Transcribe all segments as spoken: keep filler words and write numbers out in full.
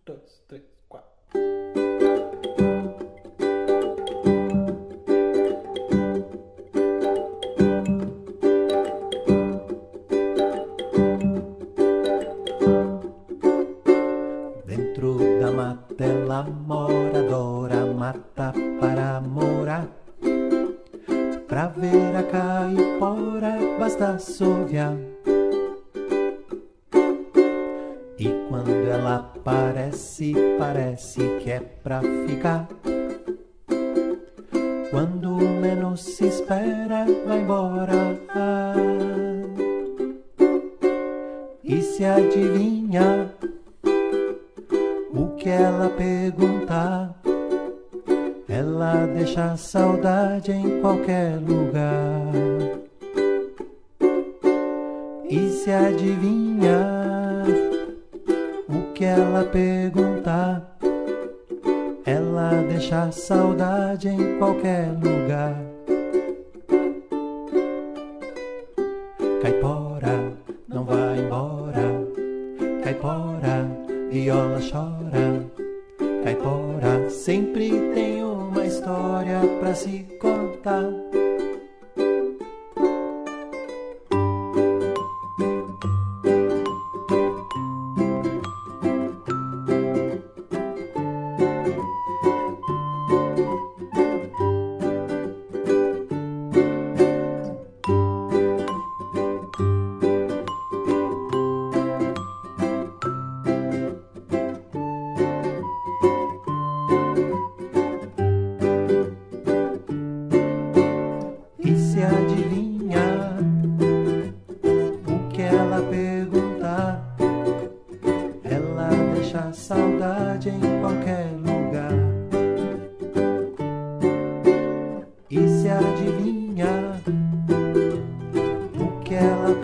dois, três, quatro. Dentro da mata ela mora, adora mata para morar. Pra ver a caipora basta assoviar. E quando ela aparece, parece que é pra ficar. Quando menos se espera, vai embora. E se adivinha o que ela perguntar? Ela deixa a saudade em qualquer lugar. E se adivinha o que ela perguntar? Ela deixa a saudade em qualquer lugar. Caipora, não vai embora. Caipora, viola chora. Caipora, sempre tem uma história pra se contar.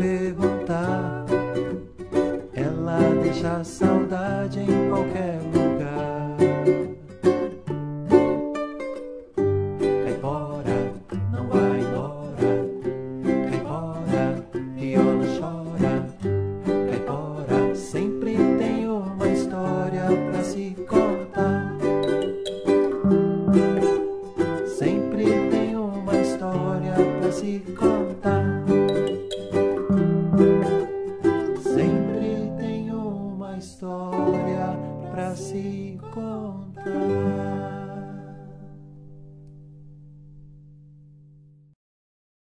Deixa a saudade em qualquer lugar.